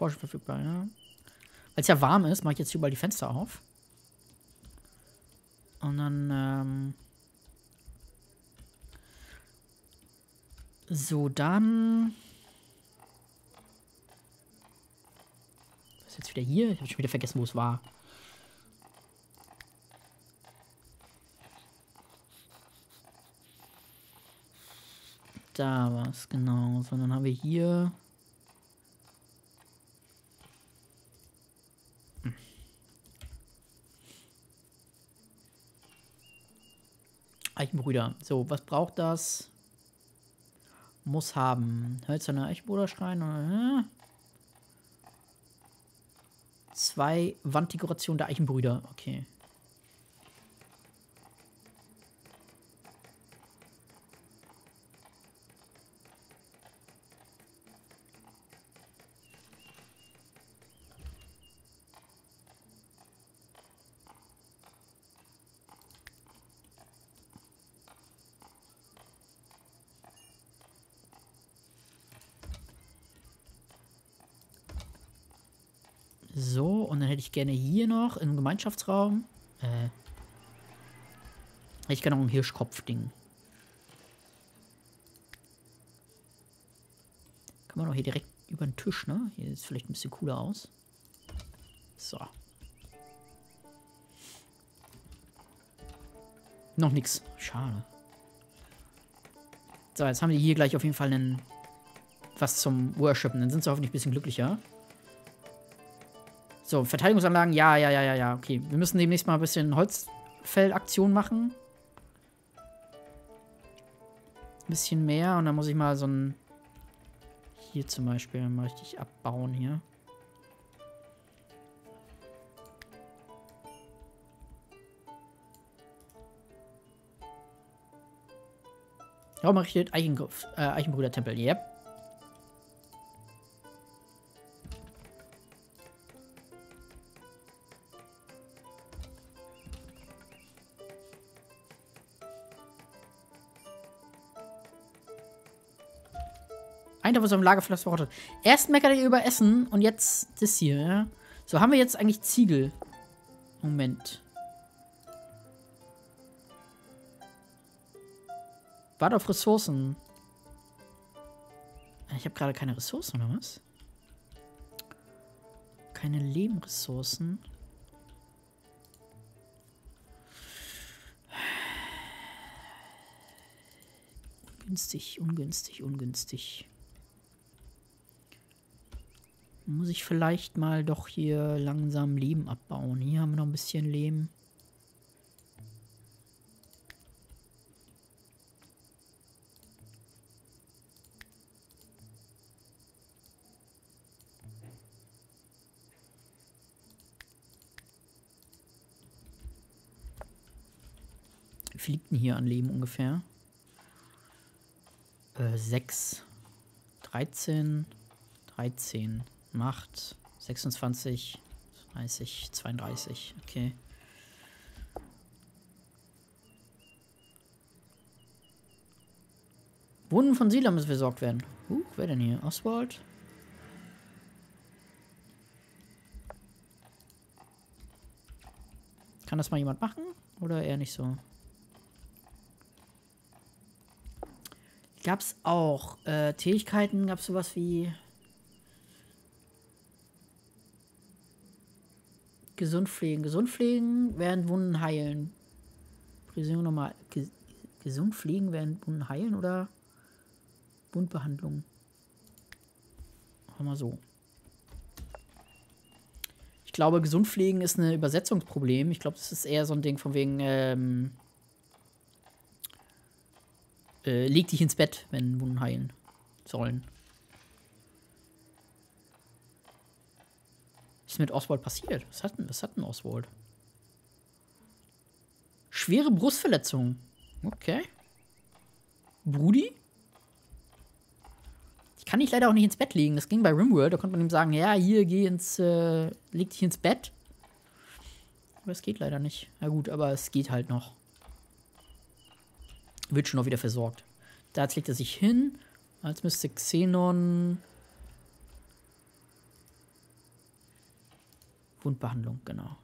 Forschung verfügbar, ja. Weil es ja warm ist, mache ich jetzt hier überall die Fenster auf. Und dann, so, dann. Was ist jetzt wieder hier? Ich habe schon wieder vergessen, wo es war. Da war es, genau. So, dann haben wir hier. Eichenbrüder. So, was braucht das? Muss haben. Hölzerne Eichenbruderschrein. 2 Wanddekoration der Eichenbrüder. Okay. So, und dann hätte ich gerne hier noch im Gemeinschaftsraum. Hätte ich gerne noch ein Hirschkopf-Ding. Kann man doch hier direkt über den Tisch, ne? Hier sieht es vielleicht ein bisschen cooler aus. So. Noch nix. Schade. So, jetzt haben die hier gleich auf jeden Fall was zum Worshipen. Dann sind sie hoffentlich ein bisschen glücklicher. So, Verteidigungsanlagen. Ja. Okay, wir müssen demnächst mal ein bisschen Holzfellaktion machen. Ein bisschen mehr. Und dann muss ich mal so ein... Hier zum Beispiel mal richtig abbauen hier. Warum mache ich jetzt Eichenbrüder-Tempel? Yep. Ein Tag, was am Lager vielleicht verrottet. Erst meckert ihr über Essen und jetzt das hier, ja? So, haben wir jetzt eigentlich Ziegel? Moment. Warte auf Ressourcen. Ich habe gerade keine Ressourcen, oder was? Keine Lehmressourcen. Ungünstig. Muss ich vielleicht mal doch hier langsam Lehm abbauen. Hier haben wir noch ein bisschen Lehm. Wie viel liegt denn hier an Lehm ungefähr? 6. 13. Macht 26, 30, 32. Okay. Wunden von Siedlern müssen versorgt werden. Wer denn hier? Oswald? Kann das mal jemand machen? Oder eher nicht so? Gab's auch Tätigkeiten? Gab's sowas wie Gesund pflegen, während Wunden heilen. Präsion nochmal. Gesund pflegen, während Wunden heilen oder Wundbehandlung? Mal so. Ich glaube, gesund pflegen ist ein Übersetzungsproblem. Ich glaube, das ist eher so ein Ding von wegen, leg dich ins Bett, wenn Wunden heilen sollen. Was ist mit Oswald passiert? Was hat denn Oswald? Schwere Brustverletzung. Okay. Brudi? Ich kann dich leider auch nicht ins Bett legen. Das ging bei Rimworld. Da konnte man ihm sagen, ja, hier, leg dich ins Bett. Aber es geht leider nicht. Na gut, aber es geht halt noch. Wird schon noch wieder versorgt. Da legt er sich hin. Als müsste Xenon Wundbehandlung, genau.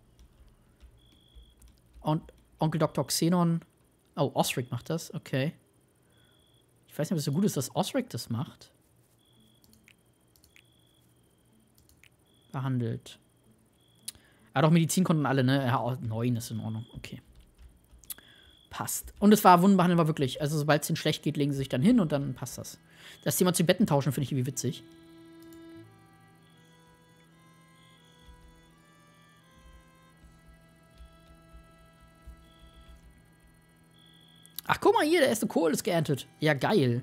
Und Onkel Dr. Xenon. Oh, Osric macht das, okay. Ich weiß nicht, ob es so gut ist, dass Osric das macht. Behandelt. Er hat auch Medizinkonten alle, ne? Ja, 9 ist in Ordnung, okay. Passt. Und es war, Wundenbehandeln war wirklich, also sobald es ihnen schlecht geht, legen sie sich dann hin und dann passt das. Das Thema zu Betten tauschen finde ich irgendwie witzig. Ach, guck mal hier, der erste Kohl ist geerntet. Ja, geil.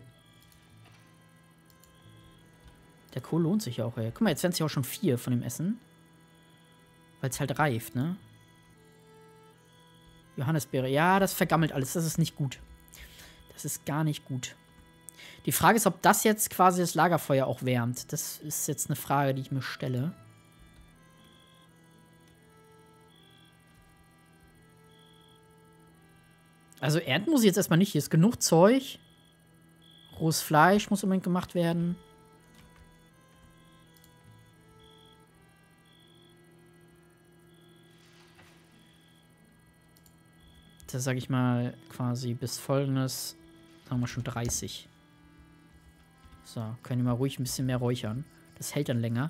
Der Kohl lohnt sich ja auch, ey. Guck mal, jetzt werden es ja auch schon 4 von dem Essen. Weil es halt reift, ne? Johannisbeere. Ja, das vergammelt alles. Das ist nicht gut. Das ist gar nicht gut. Die Frage ist, ob das jetzt quasi das Lagerfeuer auch wärmt. Das ist jetzt eine Frage, die ich mir stelle. Also ernten muss ich jetzt erstmal nicht. Hier ist genug Zeug. Rohes Fleisch muss unbedingt gemacht werden. Das sage ich mal quasi bis folgendes, sagen wir schon 30. So, können wir mal ruhig ein bisschen mehr räuchern. Das hält dann länger.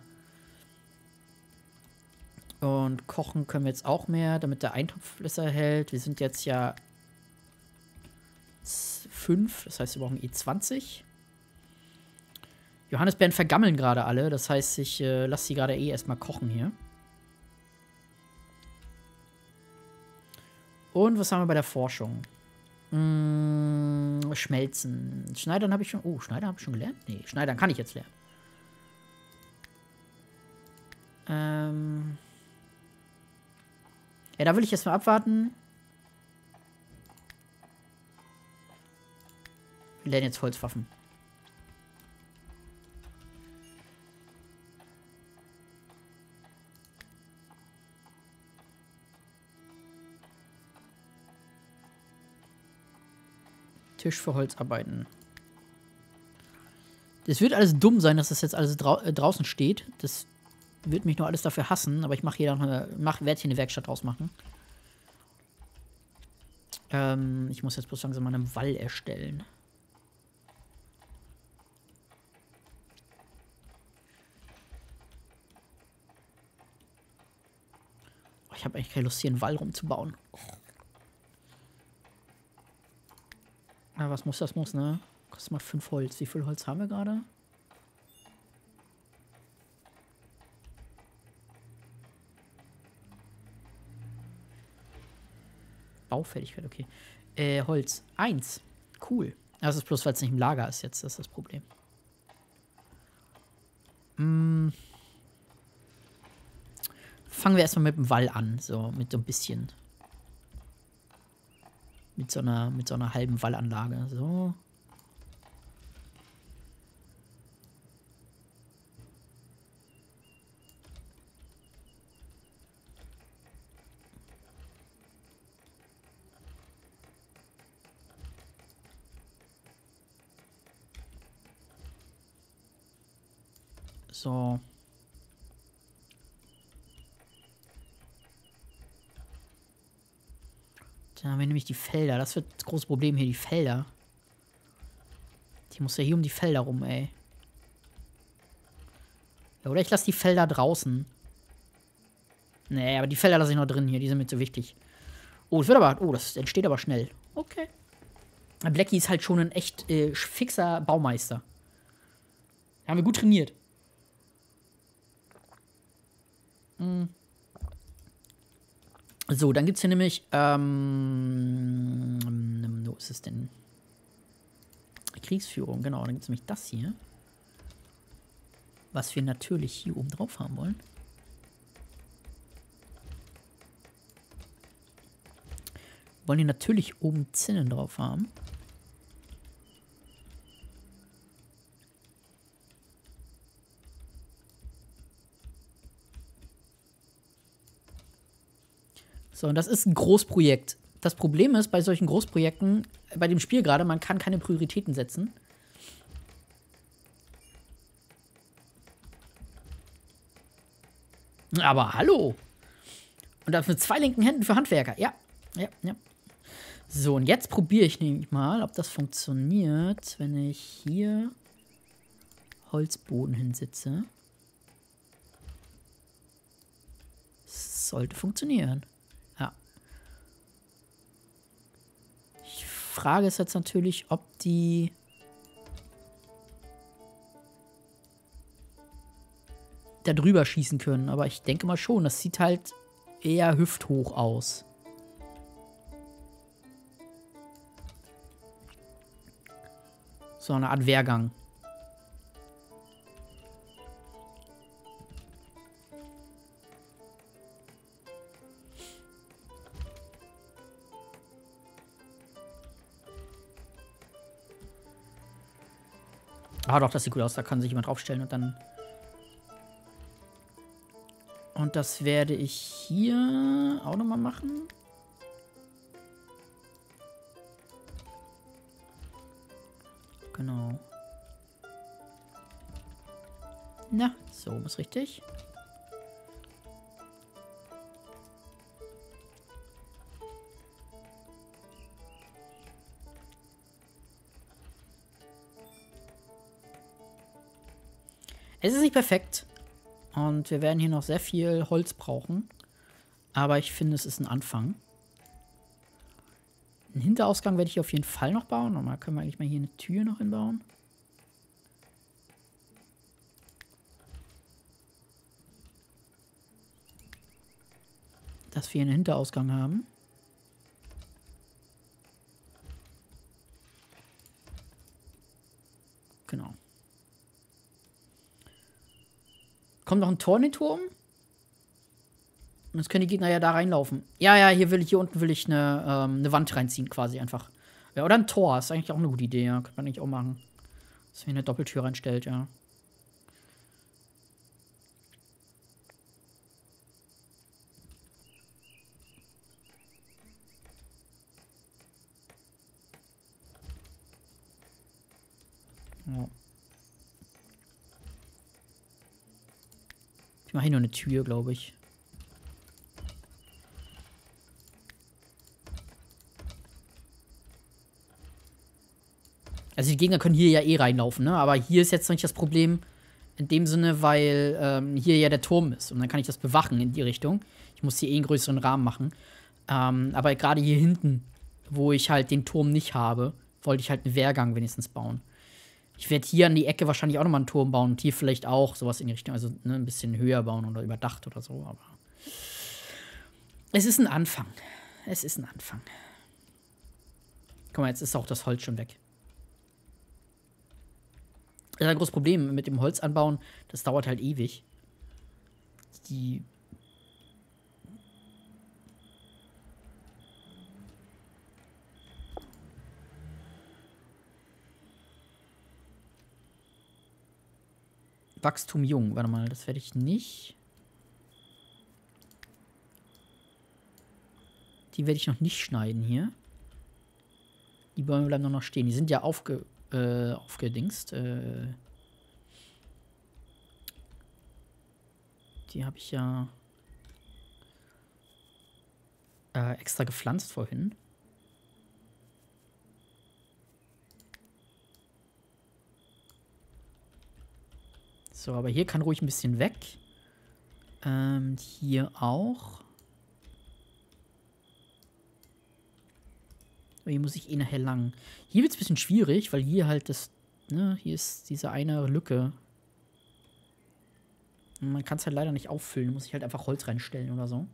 Und kochen können wir jetzt auch mehr, damit der Eintopf besser hält. Wir sind jetzt ja 5, das heißt, wir brauchen E20. Johannisbeeren vergammeln gerade alle, das heißt, ich lasse sie gerade erstmal kochen hier. Und was haben wir bei der Forschung? Schmelzen. Schneidern habe ich schon. Oh, Schneidern habe ich schon gelernt? Nee, Schneidern kann ich jetzt lernen. Ja, da will ich jetzt mal abwarten. Wir lernen jetzt Holzwaffen. Tisch für Holzarbeiten. Das wird alles dumm sein, dass das jetzt alles draußen steht. Das wird mich nur alles dafür hassen, aber ich mache hier noch werde hier eine Werkstatt draus machen. Ich muss jetzt bloß langsam mal einen Wall erstellen. Oh, ich habe eigentlich keine Lust, hier einen Wall rumzubauen. Oh. Na, was muss das muss, ne? Kostet mal 5 Holz. Wie viel Holz haben wir gerade? Baufertigkeit, okay. Holz. 1. Cool. Das ist bloß, weil es nicht im Lager ist jetzt. Das ist das Problem. Fangen wir erstmal mit dem Wall an. So, mit so ein bisschen. Mit so einer halben Wallanlage. So. So. Dann haben wir nämlich die Felder. Das wird das große Problem hier, die Felder. Die muss ja hier um die Felder rum, ey. Ja, oder ich lasse die Felder draußen. Nee, aber die Felder lasse ich noch drin hier. Die sind mir zu wichtig. Oh, das wird aber. Oh, das entsteht aber schnell. Okay. Blackie ist halt schon ein echt fixer Baumeister. Haben wir gut trainiert. So, dann gibt es hier nämlich, wo ist es denn? Kriegsführung, genau. Dann gibt es nämlich das hier. Was wir natürlich hier oben drauf haben wollen. Wollen die natürlich oben Zinnen drauf haben. So, und das ist ein Großprojekt. Das Problem ist bei solchen Großprojekten, bei dem Spiel gerade, man kann keine Prioritäten setzen. Aber hallo. Und das mit 2 linken Händen für Handwerker. Ja, ja, ja. So, und jetzt probiere ich nämlich mal, ob das funktioniert, wenn ich hier Holzboden hinsitze. Sollte funktionieren. Ja. Ich frage es jetzt natürlich, ob die da drüber schießen können. Aber ich denke mal schon. Das sieht halt eher hüfthoch aus. So eine Art Wehrgang. Ah, doch, das sieht gut aus. Da kann sich jemand draufstellen und dann. Und das werde ich hier auch nochmal machen. Genau. Na, so ist richtig. Es ist nicht perfekt. Und wir werden hier noch sehr viel Holz brauchen. Aber ich finde, es ist ein Anfang. Einen Hinterausgang werde ich auf jeden Fall noch bauen. Und mal können wir eigentlich mal hier eine Tür noch hinbauen. Dass wir hier einen Hinterausgang haben. Genau. Kommt noch ein Tor in den Turm? Und jetzt können die Gegner ja da reinlaufen. Ja, ja, hier unten will ich eine Wand reinziehen, quasi einfach. Ja, oder ein Tor. Ist eigentlich auch eine gute Idee, ja. Könnte man eigentlich auch machen. Dass man hier eine Doppeltür reinstellt, ja. Ja. Ich mache hier nur eine Tür, glaube ich. Also die Gegner können hier ja eh reinlaufen, ne? Aber hier ist jetzt noch nicht das Problem in dem Sinne, weil hier ja der Turm ist. Und dann kann ich das bewachen in die Richtung. Ich muss hier eh einen größeren Rahmen machen. Aber gerade hier hinten, wo ich halt den Turm nicht habe, wollte ich halt einen Wehrgang wenigstens bauen. Ich werde hier an die Ecke wahrscheinlich auch nochmal einen Turm bauen und hier vielleicht auch sowas in die Richtung. Also ne, ein bisschen höher bauen oder überdacht oder so. Aber es ist ein Anfang. Es ist ein Anfang. Guck mal, jetzt ist auch das Holz schon weg. Das ist ein großes Problem mit dem Holz anbauen. Das dauert halt ewig. Die Wachstum jung. Warte mal, das werde ich nicht. Die werde ich noch nicht schneiden hier. Die Bäume bleiben noch stehen. Die sind ja aufgedingst. Die habe ich ja extra gepflanzt vorhin. So, aber hier kann ruhig ein bisschen weg. Hier auch. Aber hier muss ich eh nachher lang. Hier wird es ein bisschen schwierig, weil hier halt das, ne, hier ist diese eine Lücke. Und man kann es halt leider nicht auffüllen. Muss ich halt einfach Holz reinstellen oder so.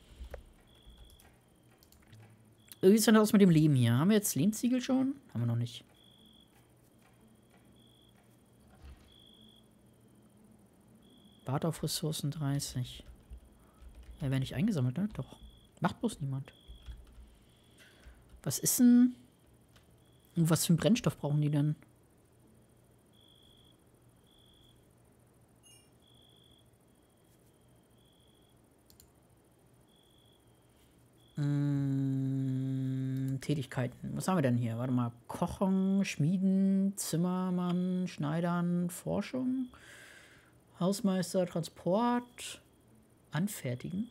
Wie ist denn das aus mit dem Lehm hier? Haben wir jetzt Lehmziegel schon? Haben wir noch nicht. Warte auf Ressourcen 30. Ja, werden nicht eingesammelt, ne? Doch. Macht bloß niemand. Was ist denn... Was für einen Brennstoff brauchen die denn? Tätigkeiten. Was haben wir denn hier? Warte mal. Kochen, Schmieden, Zimmermann, Schneidern, Forschung, Hausmeister, Transport. Anfertigen.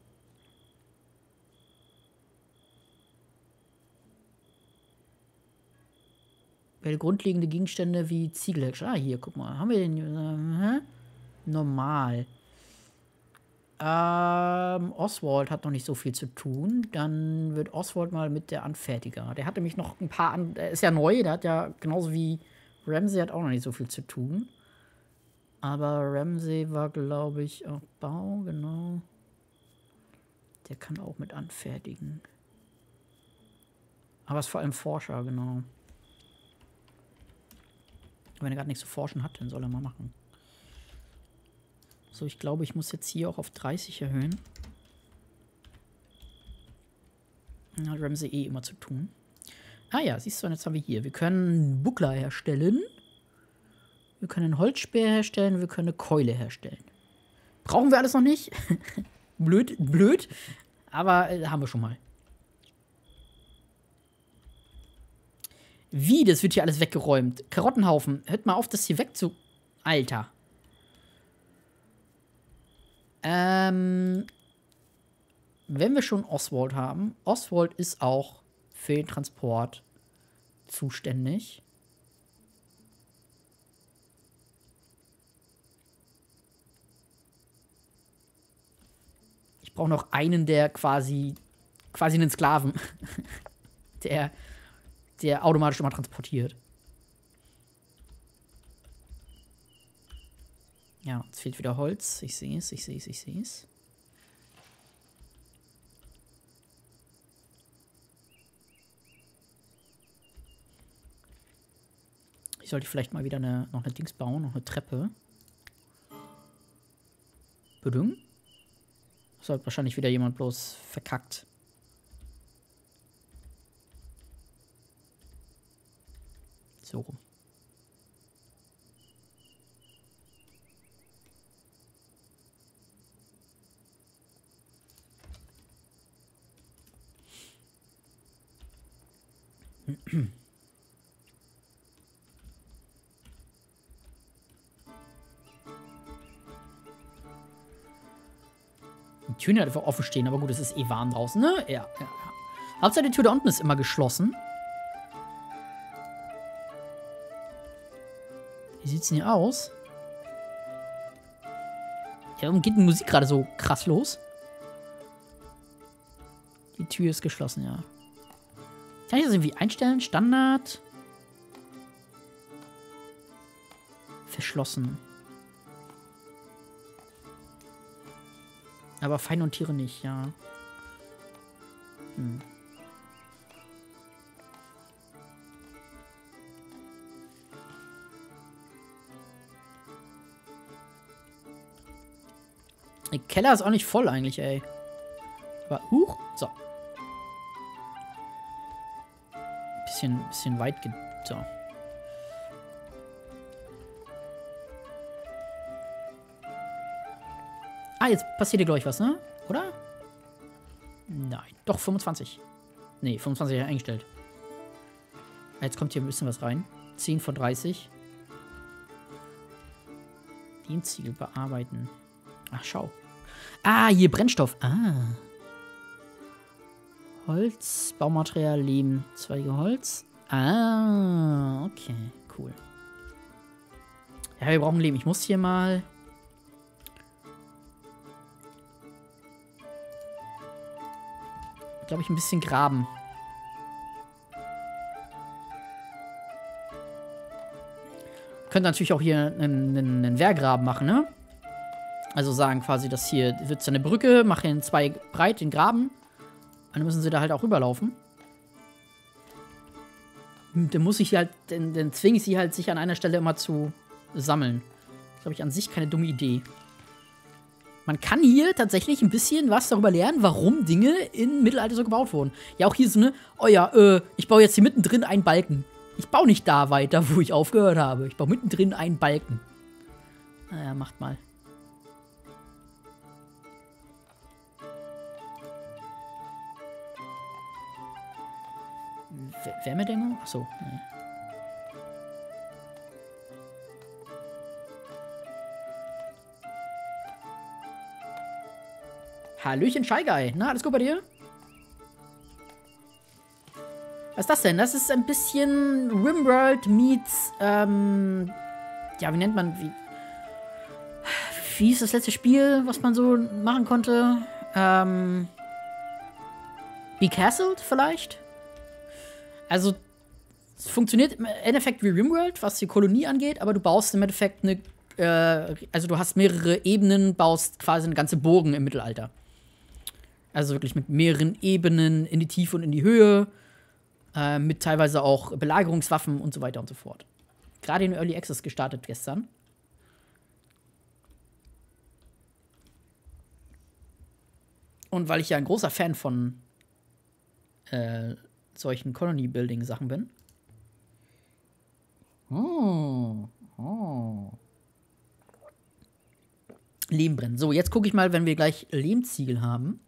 Werde grundlegende Gegenstände wie Ziegel herstellen. Ah, hier, guck mal. Haben wir den. Normal. Oswald hat noch nicht so viel zu tun. Dann wird Oswald mal mit der Anfertiger. Der hat nämlich noch ein paar Der ist ja neu, der hat ja genauso wie Ramsey hat auch noch nicht so viel zu tun. Aber Ramsey war, glaube ich, auch Bau, genau. Der kann auch mit anfertigen. Aber ist vor allem Forscher, genau. Wenn er gerade nichts zu forschen hat, dann soll er mal machen. So, ich glaube, ich muss jetzt hier auch auf 30 erhöhen. Dann hat Ramsey eh immer zu tun. Ah ja, siehst du, und jetzt haben wir hier. Wir können Buckler herstellen. Wir können einen Holzspeer herstellen. Wir können eine Keule herstellen. Brauchen wir alles noch nicht. blöd. Aber haben wir schon mal. Wie? Das wird hier alles weggeräumt. Karottenhaufen. Hört mal auf, das hier wegzu... Alter. Wenn wir schon Oswald haben. Oswald ist auch für den Transport zuständig. Ich brauche noch einen, der quasi einen Sklaven, der automatisch immer transportiert. Ja, jetzt fehlt wieder Holz. Ich sehe es. Ich sollte vielleicht mal wieder noch eine Dings bauen, noch eine Treppe. Bedung. Das hat wahrscheinlich wieder jemand bloß verkackt. So rum. Die Türen hat einfach offen stehen, aber gut, es ist eh warm draußen, ne? Ja. Hauptsache die Tür da unten ist immer geschlossen. Wie sieht's denn hier aus? Ja, warum geht die Musik gerade so krass los? Die Tür ist geschlossen, ja. Kann ich das irgendwie einstellen? Standard. Verschlossen. Aber Feinde und Tiere nicht, ja. Der Keller ist auch nicht voll eigentlich, ey. Aber, so. Bisschen weit so. Ah, jetzt passiert hier, glaube ich, was, ne? Oder? Nein. Doch, 25. Nee, 25 eingestellt. Jetzt kommt hier ein bisschen was rein. 10 von 30. Den Ziegel bearbeiten. Ach, schau. Ah, hier Brennstoff. Ah. Holz, Baumaterial, Lehm, Zweige Holz. Ah, okay, cool. Ja, wir brauchen Lehm. Ich muss hier mal... glaube ich, ein bisschen graben. Könnt natürlich auch hier einen Wehrgraben machen, ne? Also sagen quasi, dass hier wird es eine Brücke, mache ihn 2 breit, den Graben. Dann müssen sie da halt auch rüberlaufen. Dann muss ich halt, dann zwinge ich sie halt, sich an einer Stelle immer zu sammeln. Das ist, glaube ich, an sich keine dumme Idee. Man kann hier tatsächlich ein bisschen was darüber lernen, warum Dinge im Mittelalter so gebaut wurden. Ja, auch hier so, ne? Oh ja, ich baue jetzt hier mittendrin einen Balken. Ich baue nicht da weiter, wo ich aufgehört habe. Ich baue mittendrin einen Balken. Naja, macht mal. Wärmedämmung? Achso, nee. Hallöchen, Shy Guy. Na, alles gut bei dir? Was ist das denn? Das ist ein bisschen Rimworld meets, ja, wie nennt man, wie ist das letzte Spiel, was man so machen konnte? Be Castled vielleicht? Also, es funktioniert im Endeffekt wie Rimworld, was die Kolonie angeht, aber du baust im Endeffekt eine, also du hast mehrere Ebenen, baust quasi eine ganze Burgen im Mittelalter. Also wirklich mit mehreren Ebenen in die Tiefe und in die Höhe, mit teilweise auch Belagerungswaffen und so weiter und so fort. Gerade in Early Access gestartet gestern. Und weil ich ja ein großer Fan von solchen Colony-Building-Sachen bin. Lehm brennen. So, jetzt gucke ich mal, wenn wir gleich Lehmziegel haben.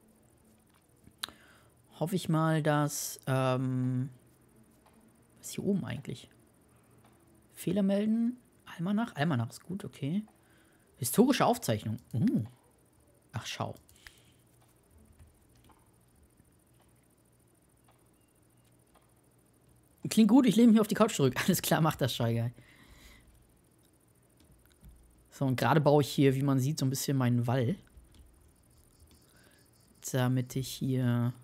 Hoffe ich mal, dass was ist hier oben eigentlich? Fehler melden. Almanach. Almanach ist gut, okay. Historische Aufzeichnung. Ach, schau. Klingt gut, ich lehne mich auf die Couch zurück. Alles klar, macht das, Shy Guy. So, und gerade baue ich hier, wie man sieht, so ein bisschen meinen Wall. Damit ich hier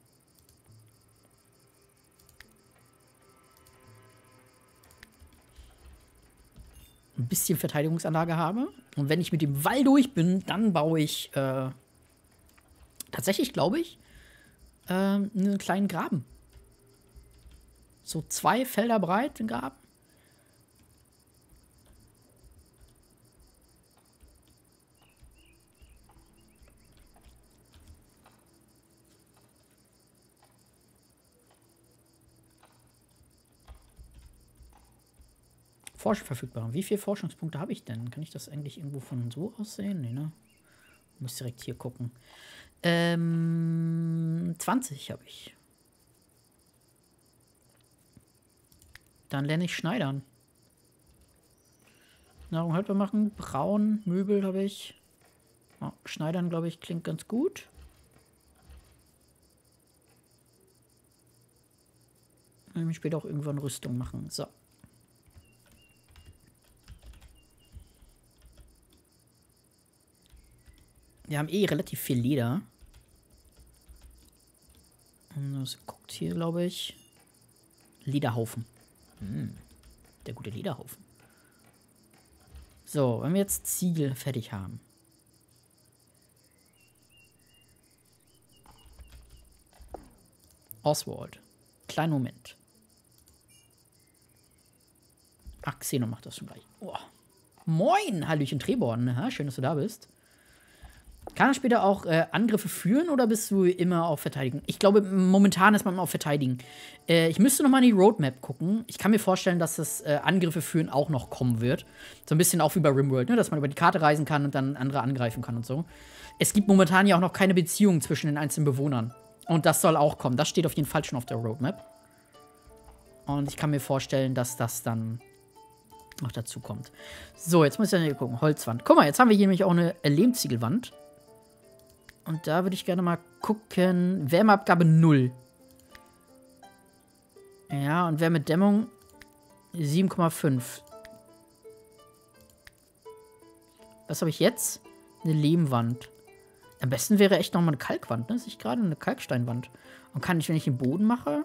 ein bisschen Verteidigungsanlage habe. Und wenn ich mit dem Wall durch bin, dann baue ich tatsächlich, glaube ich, einen kleinen Graben. So 2 Felder breit, den Graben. Forschung verfügbar. Wie viele Forschungspunkte habe ich denn? Kann ich das eigentlich irgendwo von so aus sehen? Nee, ne? Muss direkt hier gucken. 20 habe ich. Dann lerne ich Schneidern. Nahrung haltbar machen. Braun, Möbel habe ich. Oh, Schneidern, glaube ich, klingt ganz gut. Ich will später auch irgendwann Rüstung machen. So. Wir haben eh relativ viel Leder. Und das guckt hier, glaube ich. Lederhaufen. Der gute Lederhaufen. So, wenn wir jetzt Ziegel fertig haben. Oswald. Kleinen Moment. Ach, Xeno macht das schon gleich. Oh. Moin, Hallöchen Treborn. Schön, dass du da bist. Kann er später auch Angriffe führen oder bist du immer auf Verteidigen? Ich glaube, momentan ist man immer auf Verteidigen. Ich müsste noch mal in die Roadmap gucken. Ich kann mir vorstellen, dass das Angriffe führen auch noch kommen wird. So ein bisschen auch wie bei Rimworld, ne? Dass man über die Karte reisen kann und dann andere angreifen kann und so. Es gibt momentan ja auch noch keine Beziehung zwischen den einzelnen Bewohnern. Und das soll auch kommen. Das steht auf jeden Fall schon auf der Roadmap. Und ich kann mir vorstellen, dass das dann noch dazu kommt. So, jetzt muss ich hier gucken. Holzwand. Guck mal, jetzt haben wir hier nämlich auch eine Lehmziegelwand. Und da würde ich gerne mal gucken. Wärmeabgabe 0. Ja, und Wärmedämmung 7,5. Was habe ich jetzt? Eine Lehmwand. Am besten wäre echt nochmal eine Kalkwand, ne? Sehe ich gerade eine Kalksteinwand. Und kann ich, wenn ich den Boden mache?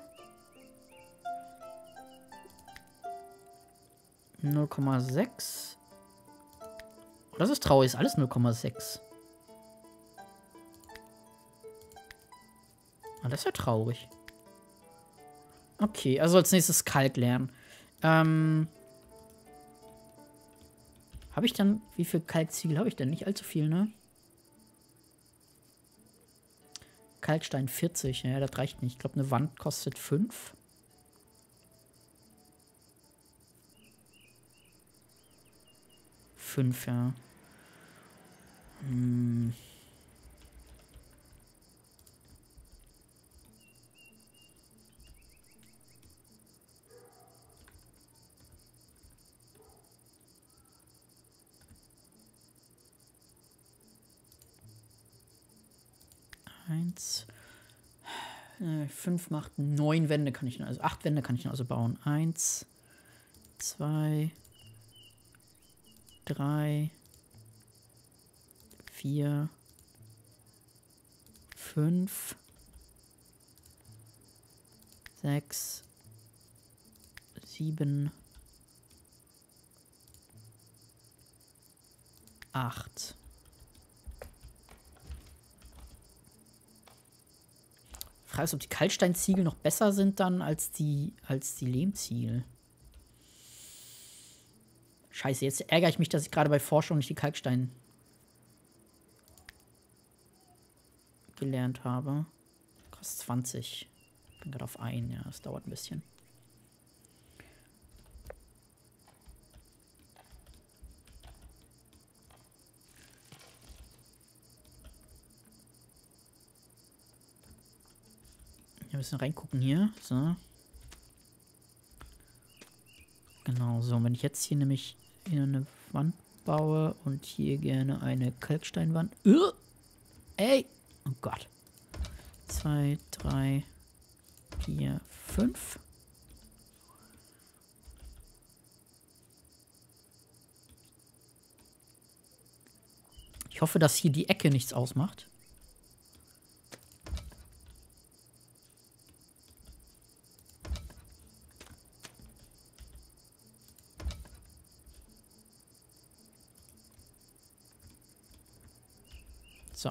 0,6. Das ist traurig, ist alles 0,6. Ah, das ist ja traurig. Okay, also als nächstes Kalk lernen. Habe ich dann, wie viel Kalkziegel habe ich denn? Nicht allzu viel, ne? Kalkstein 40, ja, das reicht nicht. Ich glaube, eine Wand kostet 5. Ja. 1. 5 macht 9 Wände kann ich, also 8 Wände kann ich also bauen. 1, 2, 3, 4, 5, 6, 7, 8. Frage ist, ob die Kalksteinziegel noch besser sind dann als die Lehmziegel. Scheiße, jetzt ärgere ich mich, dass ich gerade bei Forschung nicht die Kalkstein gelernt habe. Kostet 20. Bin gerade auf 1, ja, das dauert ein bisschen. Ein bisschen reingucken hier. So. Genau, so. Und wenn ich jetzt hier nämlich wieder eine Wand baue und hier gerne eine Kalksteinwand. Ey! Oh Gott. 2, 3, 4, 5. Ich hoffe, dass hier die Ecke nichts ausmacht. So.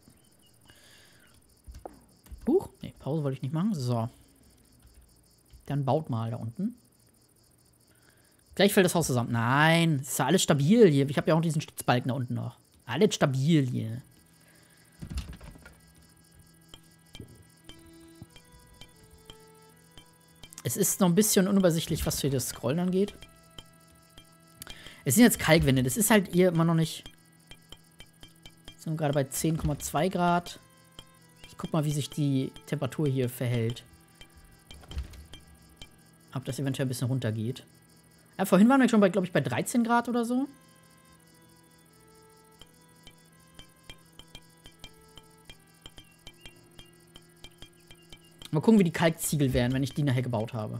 Nee, Pause wollte ich nicht machen. So. Dann baut mal da unten. Gleich fällt das Haus zusammen. Nein, ist ja alles stabil hier. Ich habe ja auch diesen Stützbalken da unten noch. Alles stabil hier. Es ist noch ein bisschen unübersichtlich, was hier das Scrollen angeht. Es sind jetzt Kalkwände. Das ist halt hier immer noch nicht. Sind gerade bei 10,2 Grad. Ich guck mal, wie sich die Temperatur hier verhält. Ob das eventuell ein bisschen runtergeht. Ja, vorhin waren wir schon bei, glaube ich, bei 13 Grad oder so. Mal gucken, wie die Kalkziegel wären, wenn ich die nachher gebaut habe.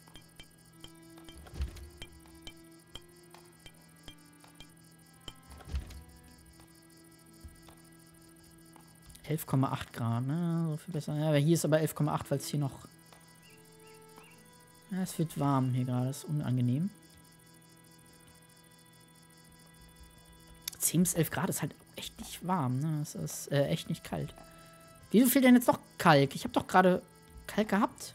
,8 Grad, ne? So viel besser. Ja, aber hier ist aber 11,8, weil es hier noch. Ja, es wird warm hier gerade. Das ist unangenehm. 10 bis 11 Grad ist halt echt nicht warm, ne? Es ist echt nicht kalt. Wieso fehlt denn jetzt noch Kalk? Ich habe doch gerade Kalk gehabt.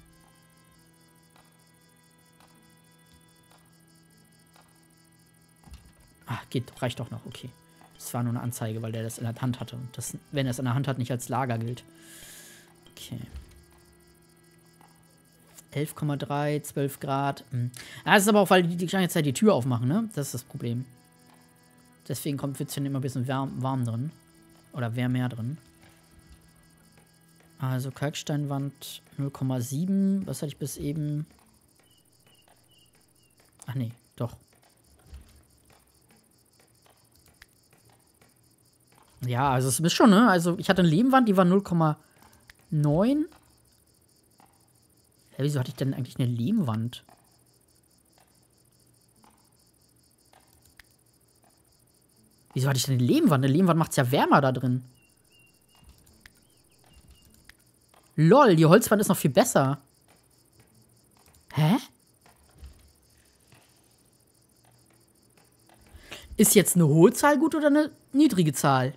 Ah, geht, reicht doch noch, okay. Das war nur eine Anzeige, weil der das in der Hand hatte. Und das, wenn er es in der Hand hat, nicht als Lager gilt. Okay. 11,3, 12 Grad. Das ist aber auch, weil die ganze Zeit die Tür aufmachen, ne? Das ist das Problem. Deswegen wird es hier immer ein bisschen warm drin. Oder wärmer drin. Also Kalksteinwand 0,7. Was hatte ich bis eben? Ach nee, doch. Ja, also es ist schon, ne? Also ich hatte eine Lehmwand, die war 0,9. Ja, wieso hatte ich denn eigentlich eine Lehmwand? Wieso hatte ich denn eine Lehmwand? Eine Lehmwand macht es ja wärmer da drin. Lol, die Holzwand ist noch viel besser. Hä? Ist jetzt eine hohe Zahl gut oder eine niedrige Zahl?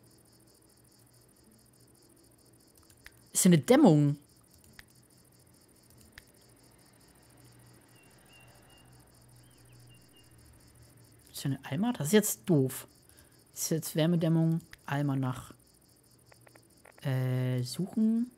Ist hier eine Dämmung? Ist hier eine Alma? Das ist jetzt doof. Ist jetzt Wärmedämmung, Almanach. Suchen.